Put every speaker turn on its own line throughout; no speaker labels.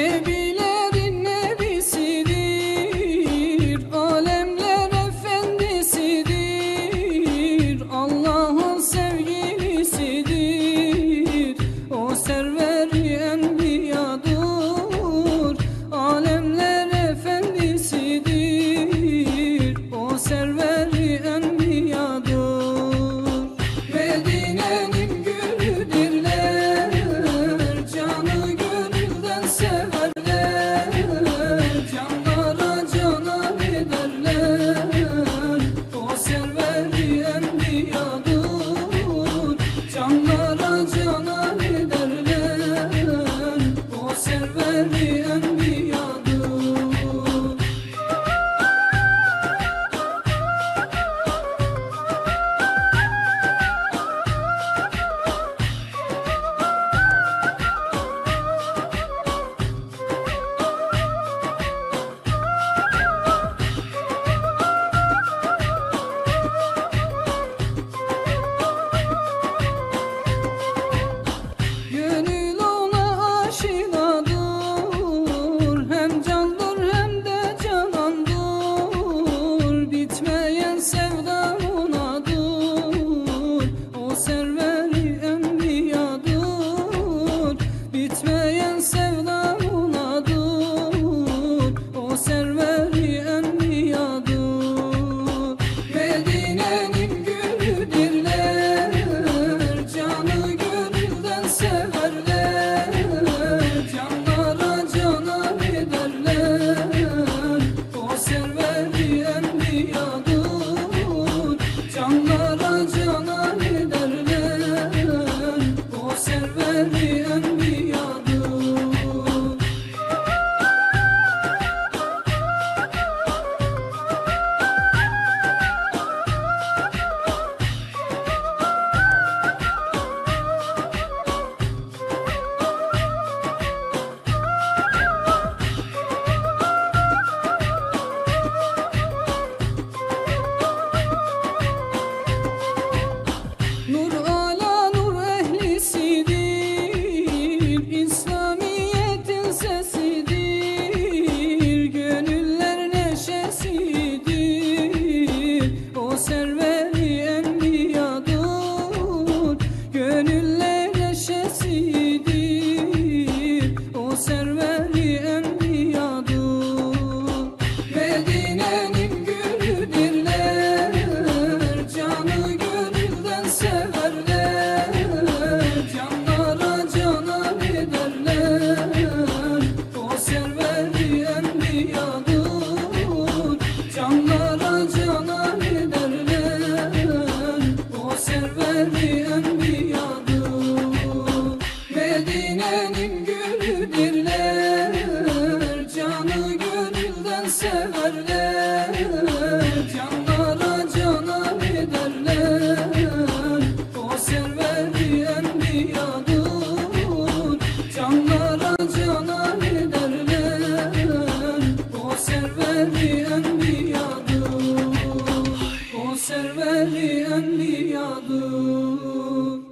Nebilerin nebisidir, alemler efendisidir, Allah'ın sevgilisidir, o server-i enbiyadır, alemler efendisidir, o server-i enbiyadır. Medine'nin gülüdürler, canı gönülden severler, canlara canan ederler, o server-i enbiyadır, canlara canan ederler, o server-i enbiyadır. Gönül ona aşinadır, hem candır hem de canandır, bitmeyen sevda onadır, o server-i enbiyadır, bitmeyen sevda onadır, o server-i enbiyadır. Medine'nin gülüdürler, canı gönülden severler, canlara canan ederler, o server-i enbiyadır, canlara canan ederler, o server-i enbiyadır. Nur ala nur ehlisidir, İslamiyet'in sesidir, gönüller neşesidir, o server-i enbiyadır, gönüller neşesidir, o server-i enbiyadır. Medine'nin gülüdürler, canı gönülden severler, canlara canan ederler, o server-i enbiyadır, canlara canan ederler, o server-i enbiyadır. Medine'nin gülüdürler, canı gönülden severler, canlara canan ederler, o server-i enbiyadır, canlara canan ederler, o server-i enbiyadır, o server-i enbiyadır.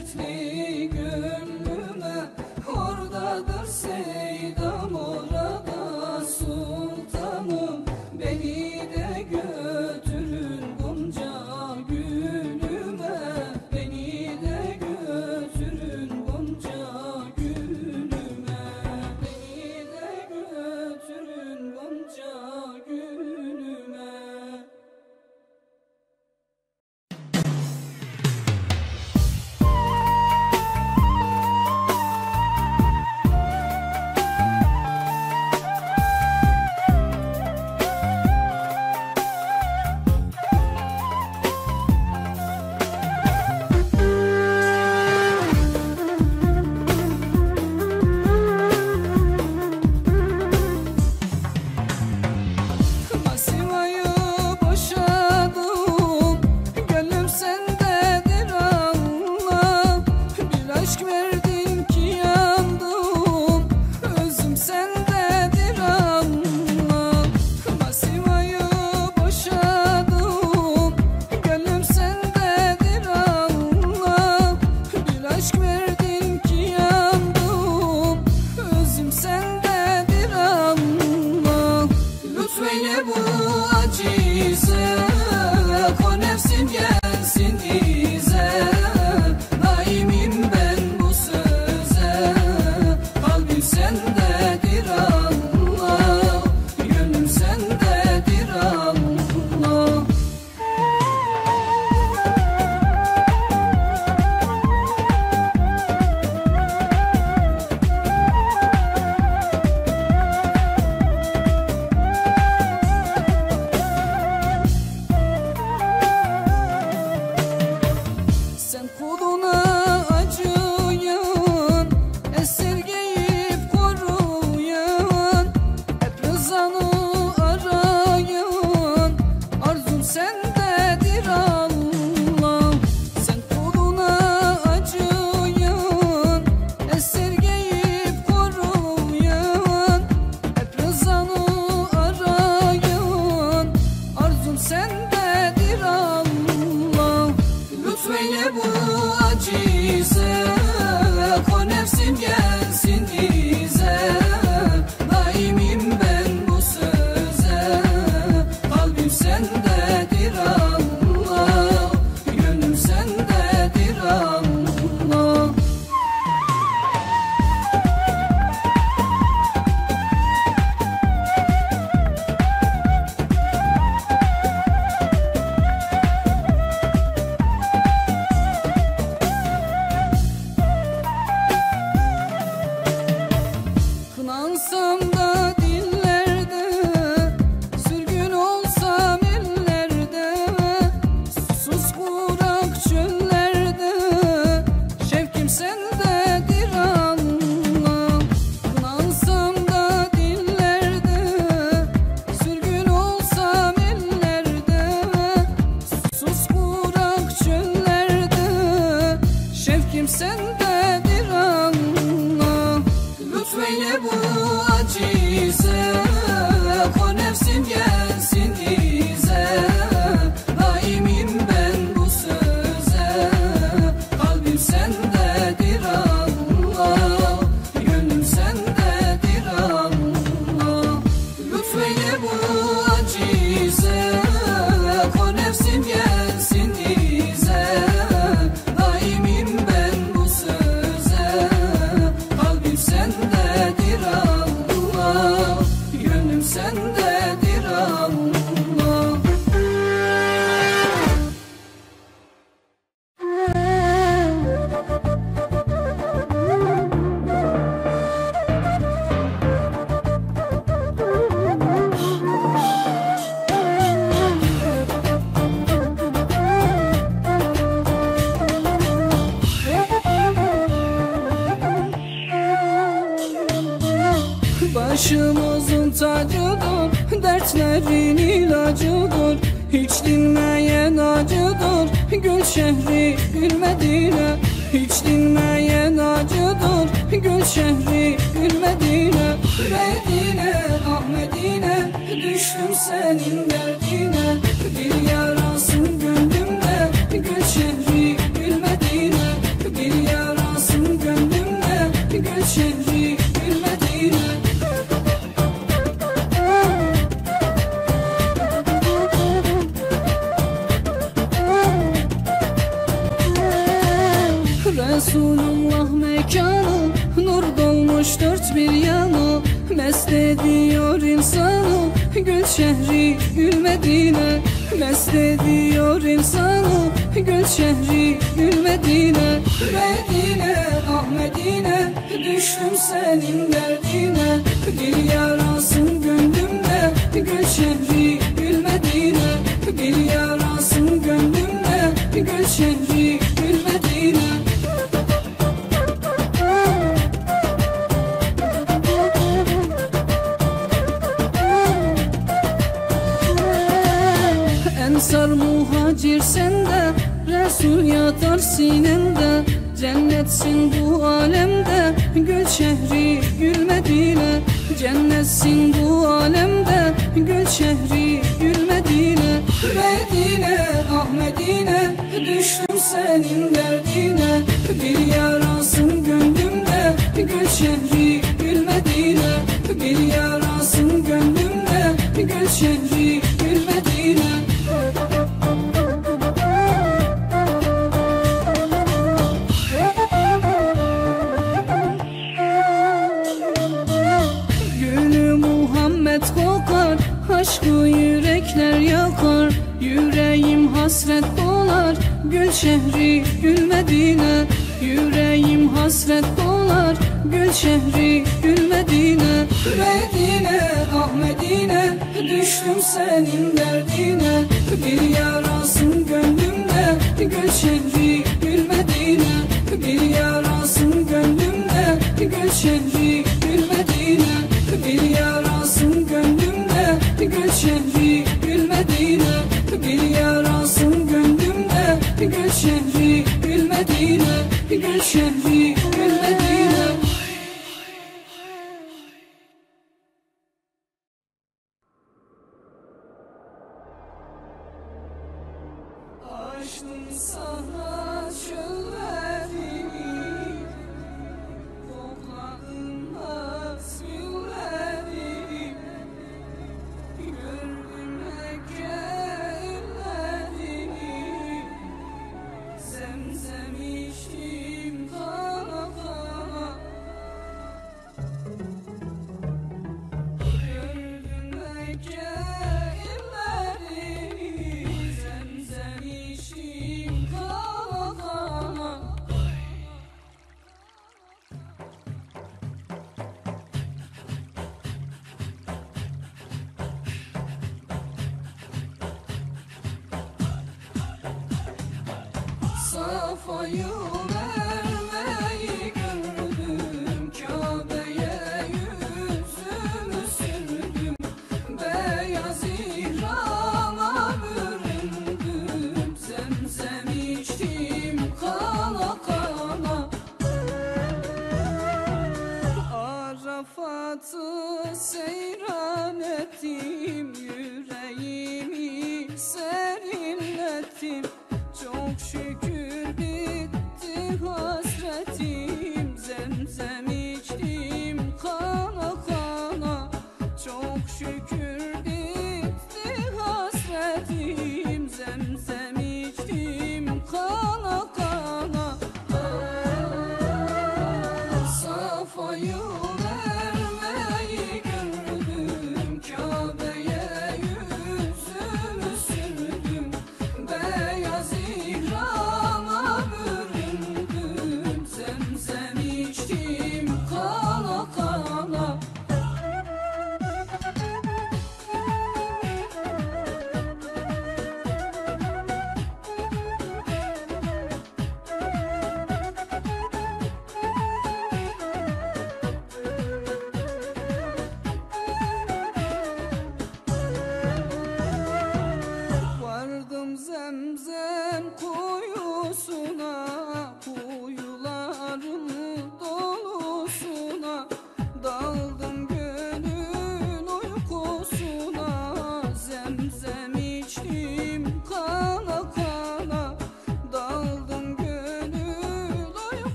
dertli gönlüme. Oradadır Seydam, orada sultanım. Beni de götürün Gonca gülüme. Beni de götürün Gonca gülüme. Beni de götürün Gonca gülüme. Masivayı boşadım, gönlüm sendedir Allah. Bir aşk verdin ki yandım, özüm sendedir Allah. Masivayı boşadım, gönlüm sendedir Allah. Bir aşk verdin ki yandım, özüm sendedir Allah. Lütfeyle bu acize, o nefsim gelsin dize. Daimim ben bu söze, kalbim sendedir Allah. Gönlüm sendedir Allah. Sen kuluna acıyan, esirgeyip koruyan, hep rızanı arayan, arzum sendedir Allah. Sen kuluna acıyan, esirgeyip koruyan, hep rızanı arayan, arzum sendedir Allah. Lütfeyle bu acize, o nefsim gelsin dize. Daimim ben bu söze, kalbim sendedir Allah. Gönlüm sendedir Allah. Kınansam da dillerde, sürgün olsam ellerde, susuz kurak çöllerde, şevkim sendedir Allah. Kınansam da dillerde, sürgün olsam ellerde, susuz kurak çöllerde, şevkim sendedir Allah. Lütfeyle bu acize, o nefsim gelsin dize. Daimim ben bu söze, kalbim sendedir Allah. Gönlüm sendedir Allah. Lütfeyle bu acize, o nefsim gelsin dize. Daimim ben bu söze, kalbim sendedir Allah. Gönlüm sendedir Allah. Başımızın tacıdır, dertlerin ilacıdır. Hiç dinmeyen acıdır, gül şehri gül Medine. Hiç dinmeyen acıdır, gül şehri gül Medine. Medine, ah Medine, düştüm senin derdine. Bir yarasın gönlümde, gül şehri gül Medine. Bir Resulullah mekanı, nur dolmuş dört bir yanı, mest ediyor insanı gül şehri gül Medine. Mest ediyor insanı gül şehri gül Medine. Medine ah Medine, düştüm senin derdine, bir yarasın gönlümde gül şehri gül Medine. Bir yarasın gönlümde gül şehri gül Medine. Ensar muhacir sende, Resul yatar sinende, cennetsin bu alemde gül şehri gül Medine. Cennetsin bu alemde gül şehri gül Medine. Medine ah Medine, düştüm senin derdine, bir yarasın gönlümde gül şehri gül Medine. Bir yarasın gönlümde gül şehri gül Medine. Gülü Muhammed kokar, aşkı yürekler yakar, yüreğim hasret dolar gül şehri gül Medine. Yüreğim hasret dolar gül şehri gül Medine. Medine ah Medine, düştüm senin derdine, bir yarasın gönlümde gül şehri gül Medine. Bir yarasın gönlümde gül şehri gül Medine. Bir yarasın gönlümde gül şehri gül Medine. Bir yarasın gönlümde gül şehri gül Medine. Gül şehri gül Medine. Açtım sana çöllerimi, kokladım hasbihlerimi, gördüm Mekke ellerini, zemzem içtim kana kana. Gördüm Mekke ellerini, zemzem içtim kana kana. Safayı Merve'yi gördüm, Kabe'ye yüzümü sürdüm, beyaz ihrama büründüm, zemzem içtim kana kana. Arafat'ı seyran ettim, yüreğimi serinlettim, çok şükür bitti hasretim, zemzem içtim kana kana. Çok şükür bitti hasretim, zemzem içtim kana kana. Safayı Merve'yi gördüm, Kabe'ye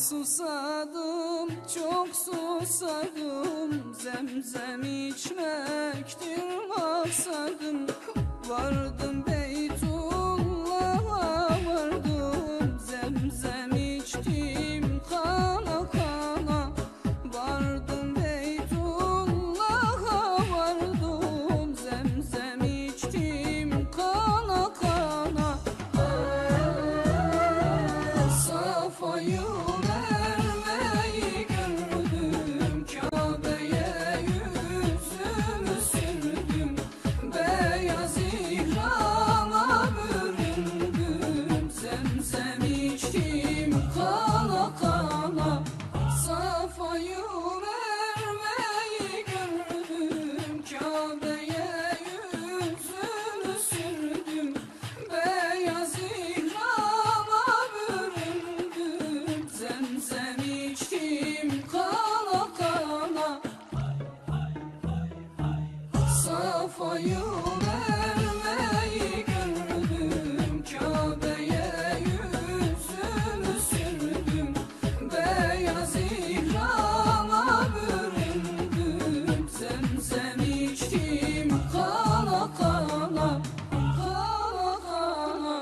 Susadım, çok susadım, zemzem içmektir maksadım. Vardım Beytullah'a vardım, zemzem içtim kana kana. Vardım Beytullah'a vardım, zemzem içtim kana kana. Safayı Safayı vermeyi gördüm, Kabe'ye yüzümü sürdüm. Beyaz ihrama büründüm, zemzem içtim kana kana, kana kana.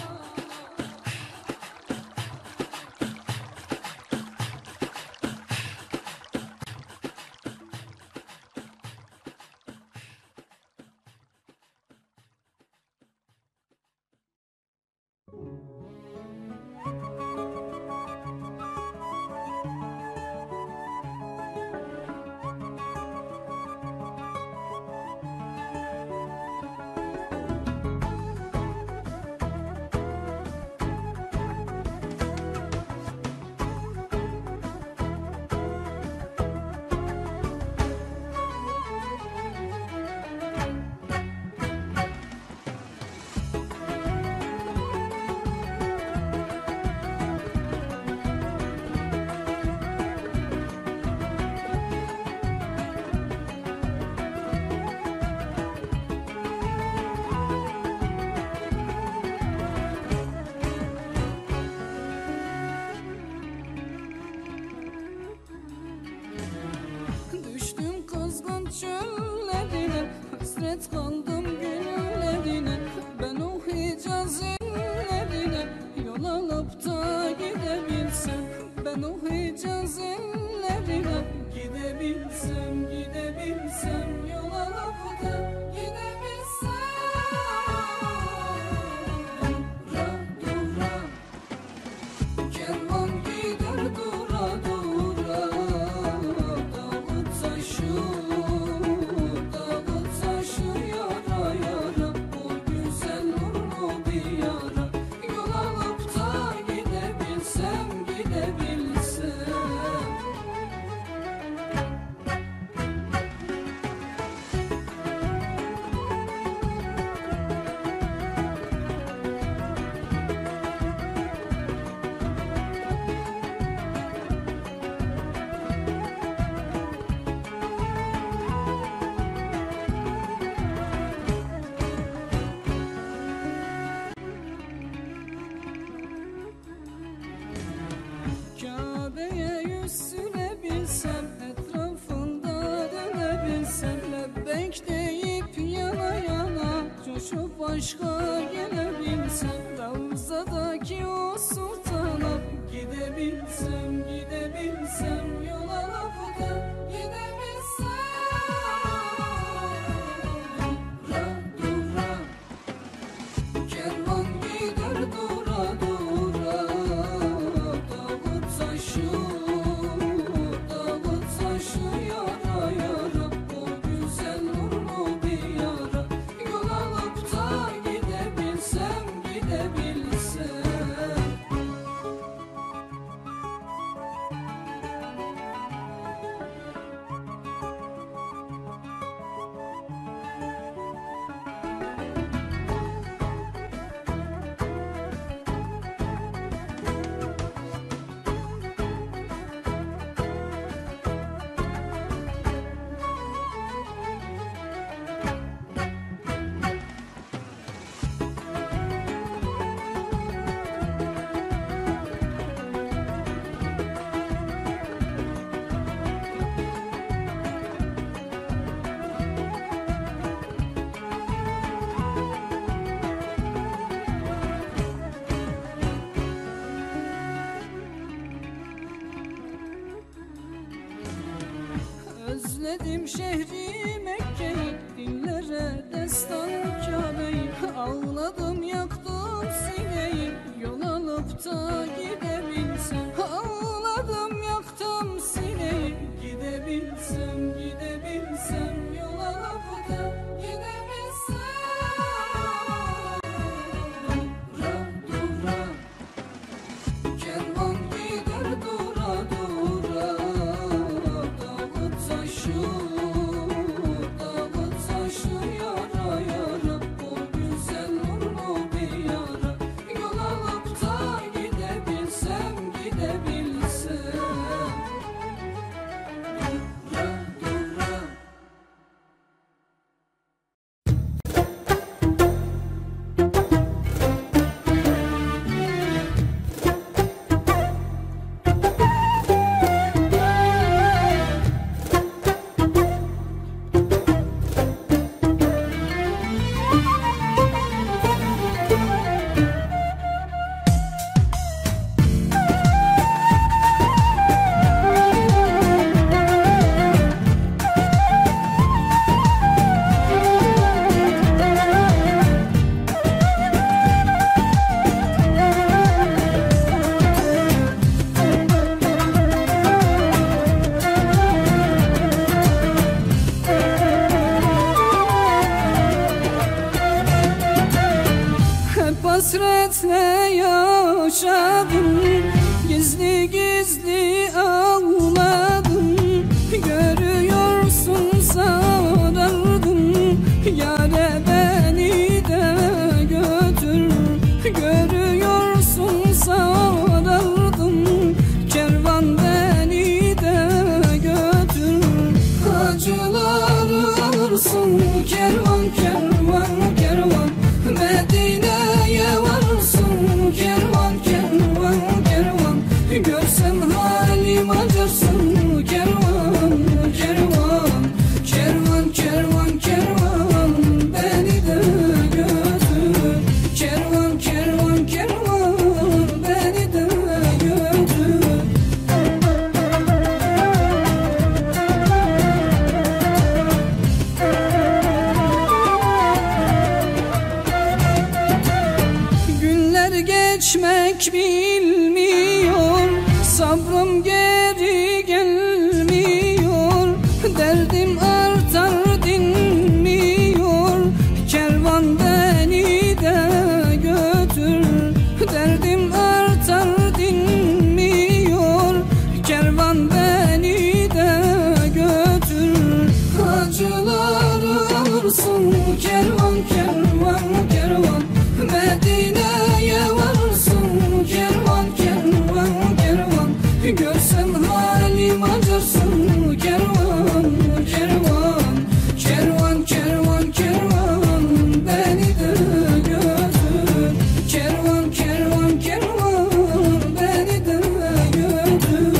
Düştüm kızgın çöllerine, hasret kaldım güllerine. Ben o Hicaz illerine yol alıp da gidebilsem. Ben o Hicaz illerine gidebilsem, gidebilsem. Yol alıp da gidebilsem. Dura dura, kervan gider dura dura. Kabe'ye yüz sürebilsem, etrafında dönebilsem. Lebbeyk deyip yana yana coşup aşka gelebilsem. Ravzadaki o sultana gidebilsem, gidebilsem. Yol alıp da gidebilsem. Dura dura, kervan gider dura dura. Yol alıp da gidebilsem. Özledim şehri Mekke'yi, dillere destan Kabe'yi. Ağladım yaktım sineyi, yol alıp da gidebilsem. Ağladım yaktım sineyi, gidebilsem, gidebilsem, yol alıp da gidebilsem. Dura dura, kervan gider dura dura. Dağı taşı, dağı taşı yara yara. O güzel nurlu bir yara. Yol alıp da gidebilsem, gidebilsem. Dura dura. Hep hasretle yaşadım, gizli gizli ağladım. Görüyorsun sarardım, yâre beni de götür. Görüyorsun sarardım, kervan beni de götür. Acıları alırsın kervan kervan kervan. Medine'ye varsın kervan kervan kervan. Görsen halim acırsın kervan kervan. Kervan kervan kervan, beni de götür. Kervan kervan kervan, beni de götür. Günler geçmek bilmiyor, sabrım geri gelmiyor. Derdim artar dinmiyor, kervan beni de götür. Derdim artar dinmiyor, kervan beni de götür. Acıları alırsın kervan kervan kervan. Medine'ye varsın kervan kervan kervan. Görsen halim acırsın kervan kervan. Kervan kervan kervan, beni de götür. Kervan kervan kervan, beni de götür.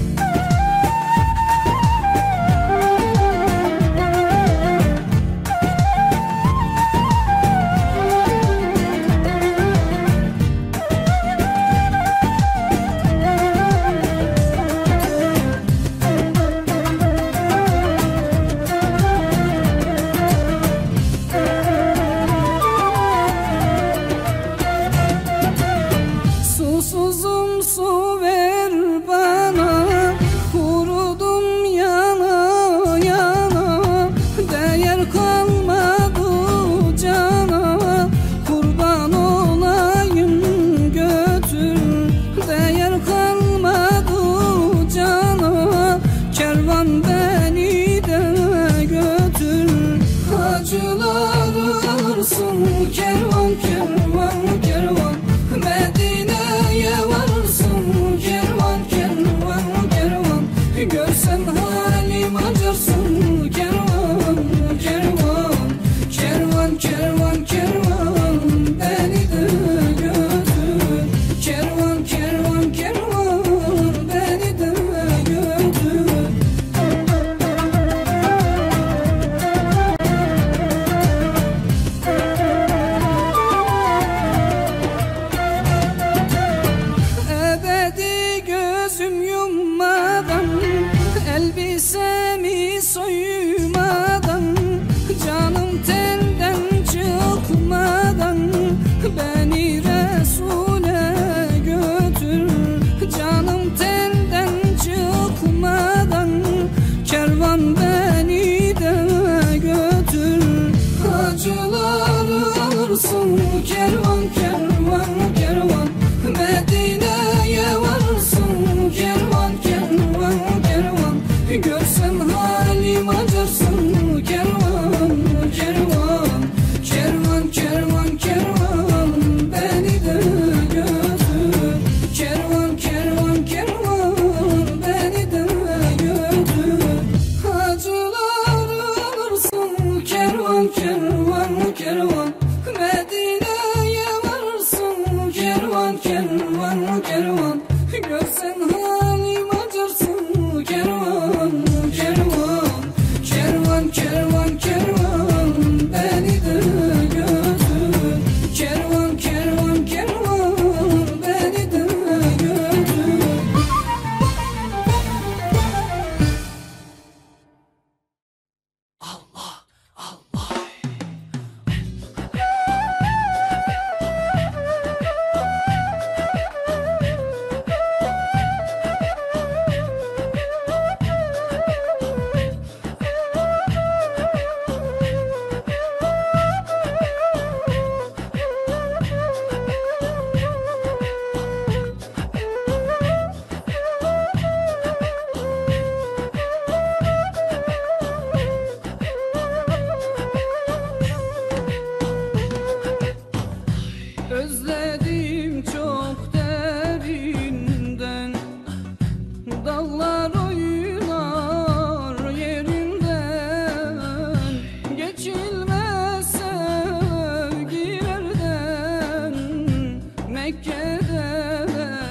Susuzum, su ver bana. Kurudum yana yana. Değer kalmadı cana. Kurban olayım götür. Değer kalmadı cana. Kervan beni de götür. Acıları alırsın kervan kervan kervan. Medine'ye varsın kervan kervan kervan. Görsen halim acırsın kervan kervan. Kervan kervan kervan, beni de götür. Kervan kervan kervan, beni de götür. Ebedi gözüm yummadan elbisemi soy Görsen halim acırsın. Kervan, kervan, kervan, kervan, kervan, beni de götür. Kervan, kervan, kervan, beni de götür. Allah, Allah. Özledim çok derinden, dallar oynar yerinden, geçilmez sevgilerden, Mekke'de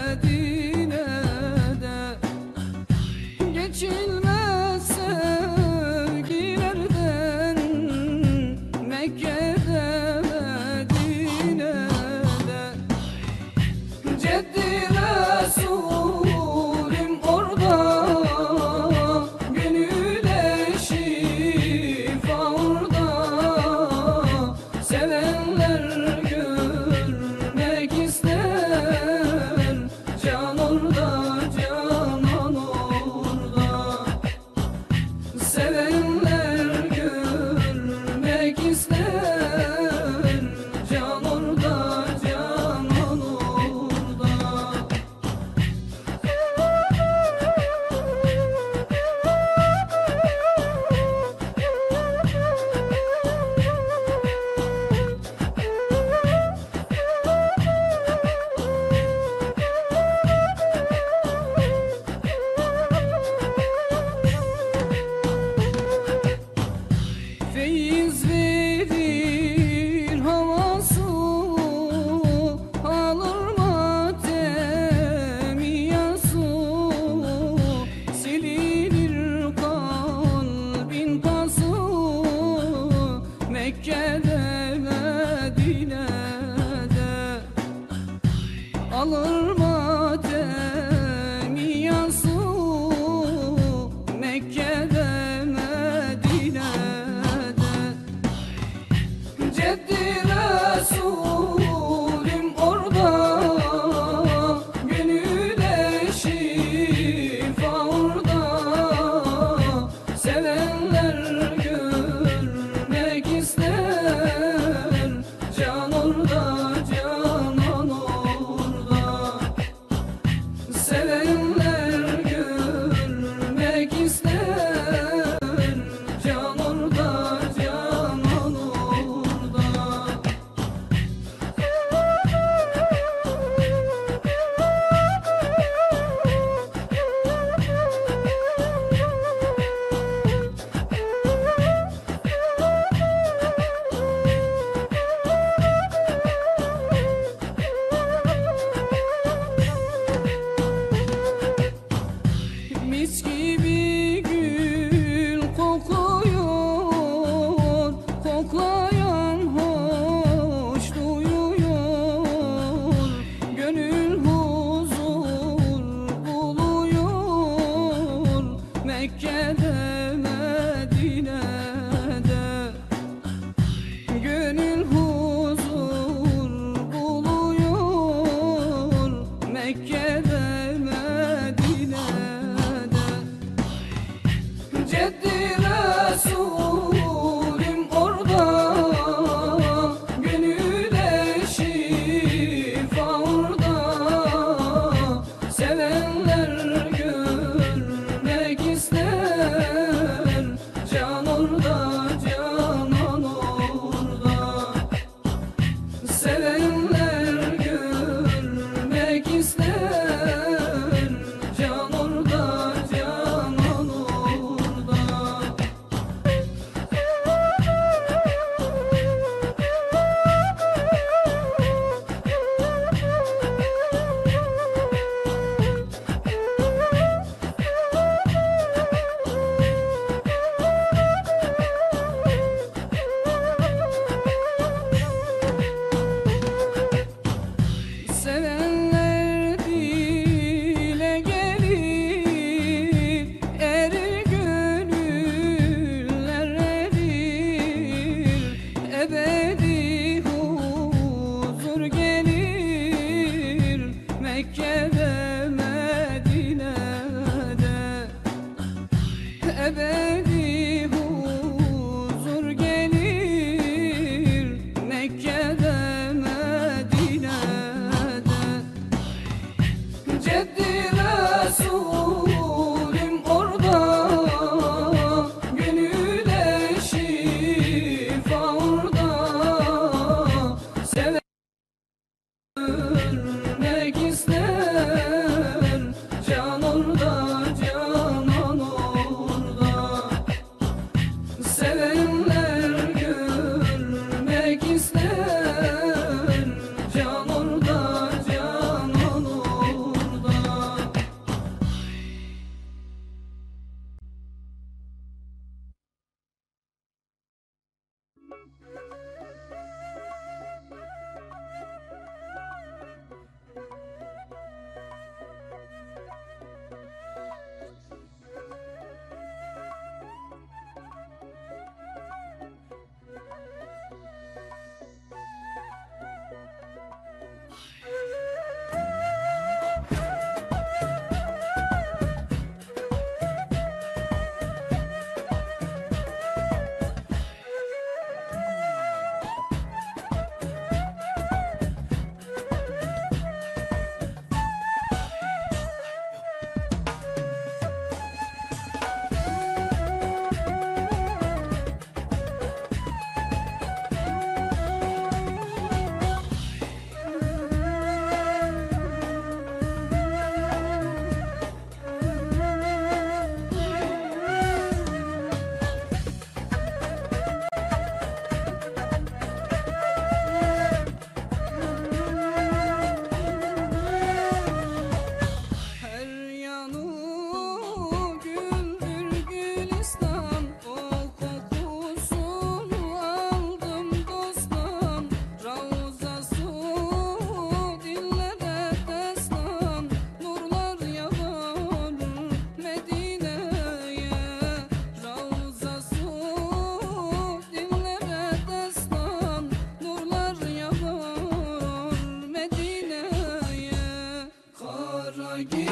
Medine'de, geçilmez sevgilerden, Mekke'de Ceddi Resulüm orada, gönüle şifa orada. Sevenler görmek ister, can orada, canan orada. Sevenler görmek ister, can orada, canan orada. Feyiz verir havası, alır matemi yası, silinir kalbin pası, Mekke'de Medine'de, alır matemi yası, Mekke'de Ceddi Resulüm orada, gönüle şifa orada. Sevenler görmek ister, can orada, canan orada. Sevenler görmek ister, can orada, canan orada. Mis gibi gül kokuyor, koklayan hoş duyuyor, gönül huzur buluyor, Mekke'de Medine'de, gönül huzur buluyor, Mekke'de Medine'de. Ceddi Resulüm orada, gönüle şifa orada. Sevenler görmek ister, can orada, canan orada. Sevenler görmek ister, can orada, canan orada.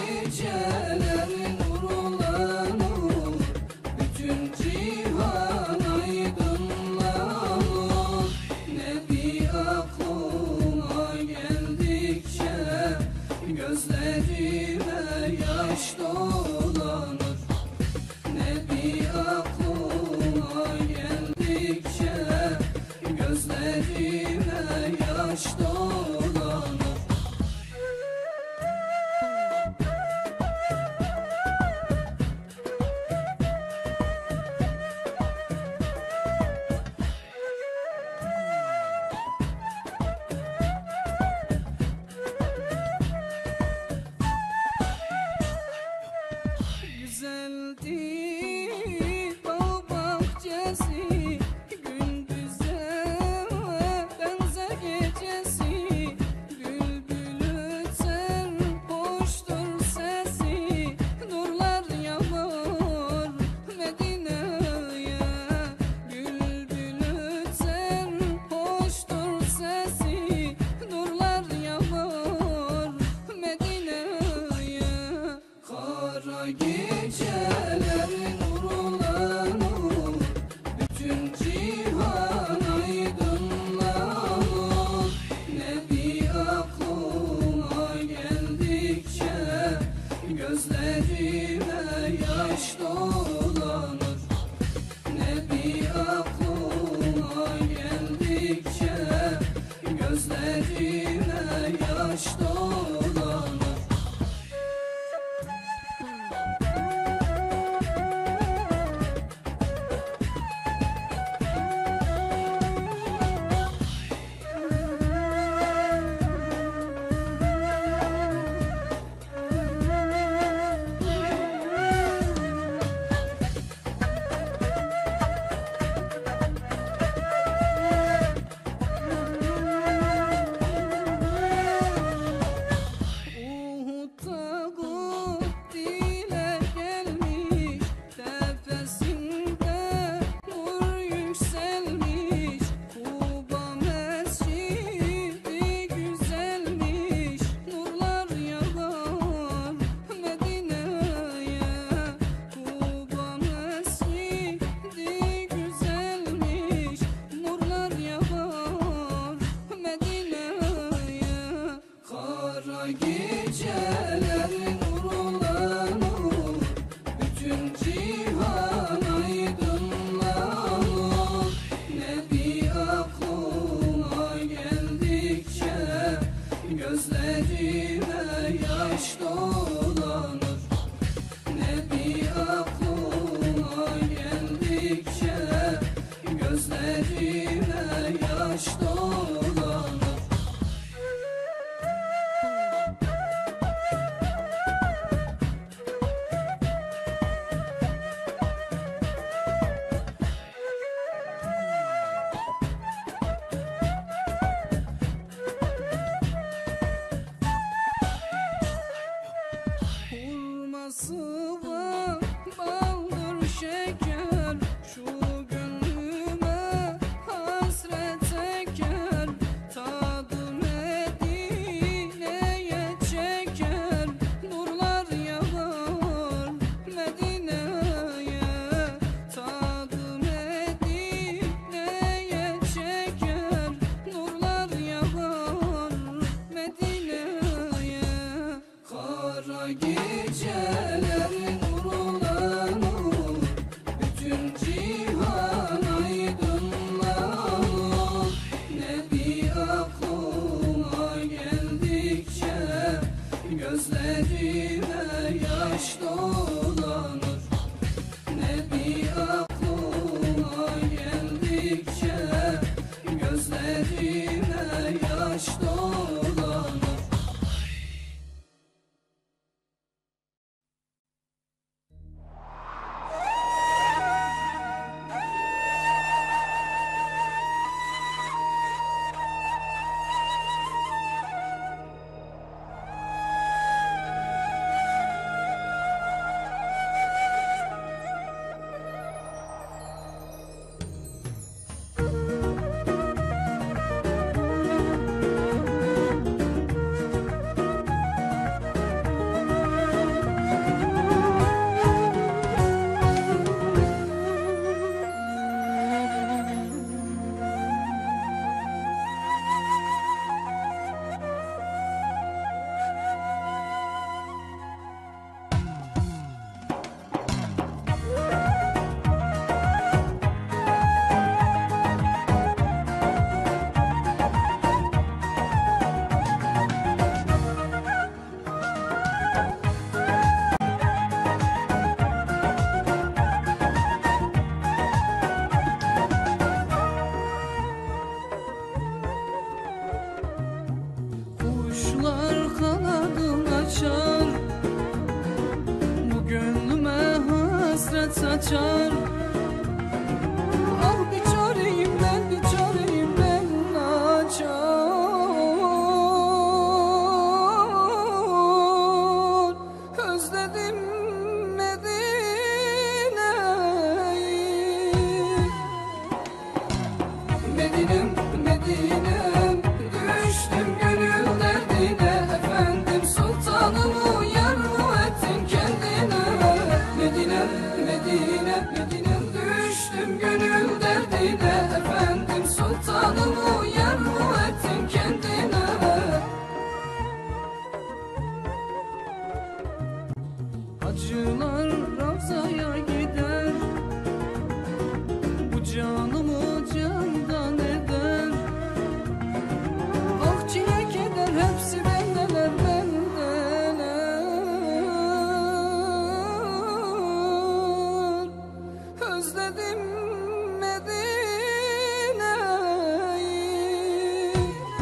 gecelerin nurlanır, bütün cihan aydınlanır. Nebi aklıma geldikçe gözlerime yaş dolanır. Nebi aklıma geldikçe gözlerime yaş dolanır. Güzeldi bağ bahçesi, gündüze benzer gecesi. Bülbül öter, hoştur sesi, nurlar yağar Medine'ye. Bülbül öter, hoştur sesi, nurlar yağar Medine'ye. Kara gecelerin nurlanır, bütün cihan aydınlanır. Nebi aklıma geldikçe gözlerime yaş dolanır. Nebi aklıma geldikçe gözlerime yaş dolanır. Uhud tağı dile gelmiş, tepesinde nur yükselmiş. Kuba mescidi güzelmiş, nurlar yağar Medine'ye. Kuba mescidi güzelmiş, nurlar yağar Medine'ye. Kara gecelerin nurlanır, bütün cihan aydınlanır. Nebi aklıma geldikçe gözlerime yaş dolanır. Nebi aklıma geldikçe gözlerime yaş dolanır. Hurması var, baldır şeker, şu gönlüme hasret eker. Tadı Medine'ye çeker, nurlar yağar Medine'ye. Tadı Medine'ye çeker, nurlar yağar Medine'ye. Kara gecelerin nurlanır, bütün cihan aydınlanır. Nebi aklıma geldikçe gözlerime yaş dolanır. Nebi aklıma geldikçe gözlerime yaş dolanır. açar. Ah bir çareyim ben, bir çareyim ben açar. Özledim Medine'yi. Medinem, Medinem, düştüm gönül derdine. Efendim sultanımı yar mı ettin kendine? Medinem, Medinem, Medinem, düştüm gönül derdine. Efendim sultanımı yar mı ettin kendine? Hacılar Ravza'ya gider, bu canımı candan eder. Ah çile keder hepsi bendeler, bendeler. Özledim Medine'yi.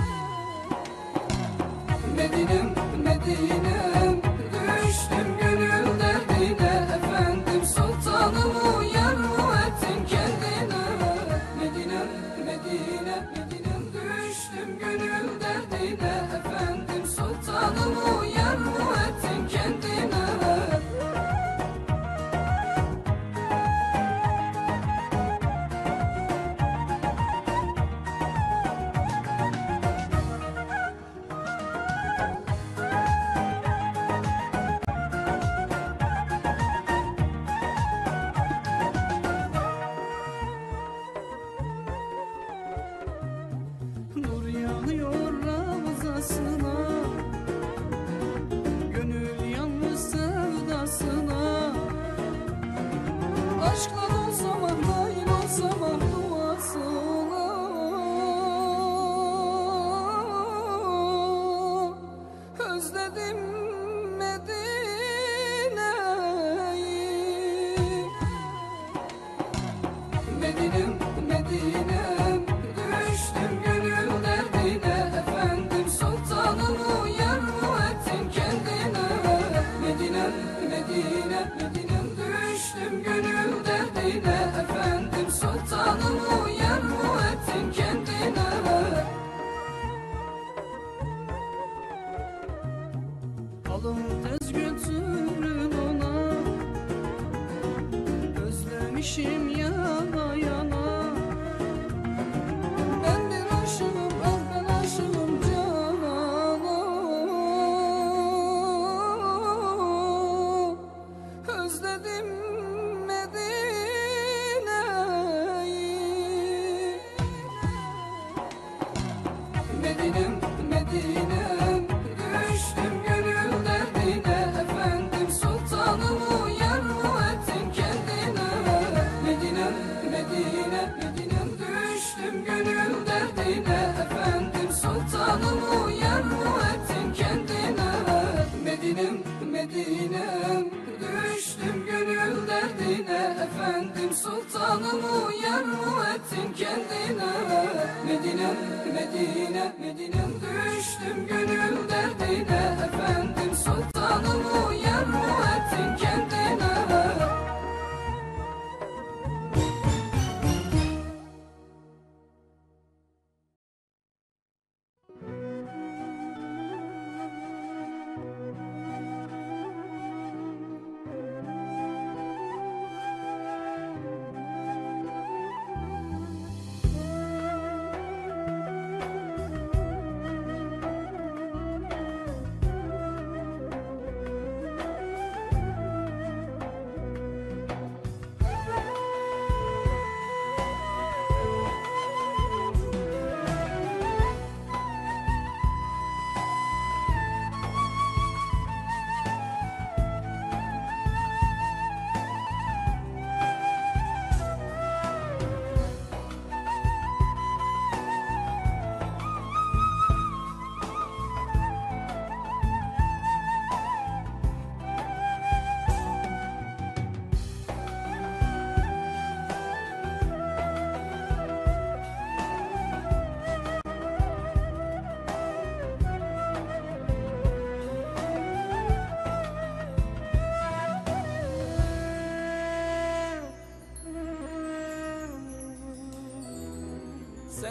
Medinem, Medinem, düştüm gönül derdine. Efendim sultanımı yar mı ettin kendine? Medinem, Medine, Medinem, düştüm gönül derdine. Efendim sultanımı yar mı ettin kendine? Nur yanıyor ravzasına, gönül yanmış sevdasına. Aşkla dolsam ah, nail olsam ah duasına. Özledim Medine'yi. Medinem, Medinem, düştüm gönül derdine. Efendim sultanımı yar mı ettin kendine? Medinem, Medine, Medinem, düştüm gönül derdine. Efendim sultanımı yar mı ettin kendine? Alın tez götürün ona, özlemişim yana yana. Ben bir aşığım, ah ben aşığım canana. Özledim Medine'yi. Medinem, Medinem, düştüm gönül derdine. Efendim sultanımı yar mı ettin kendine? Medinem, Medine, Medinem, düştüm gönül derdine. Efendim sultanımı yar mı ettin kendine? Medinem, Medinem, düştüm gönül derdine. Efendim sultanımı yar mı ettin kendine? Medinem, Medine, Medinem, düştüm gönül derdine. Efendim sultanımı yar mı ettin kendine?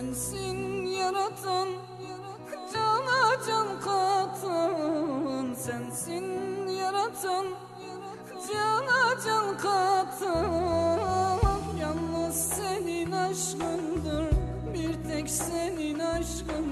Sensin yaratan, cana can katan. Sensin yaratan, cana can katan. Yalnız senin aşkındır, bir tek senin aşkın